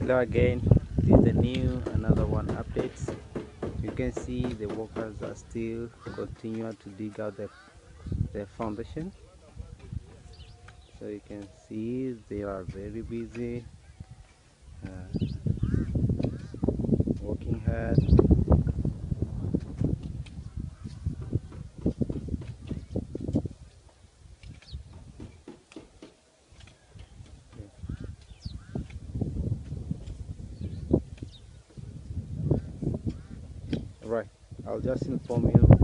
Hello again, this is the new another one updates. You can see the workers are still continue to dig out the foundation, so you can see they are very busy, working hard. Right, I'll just inform you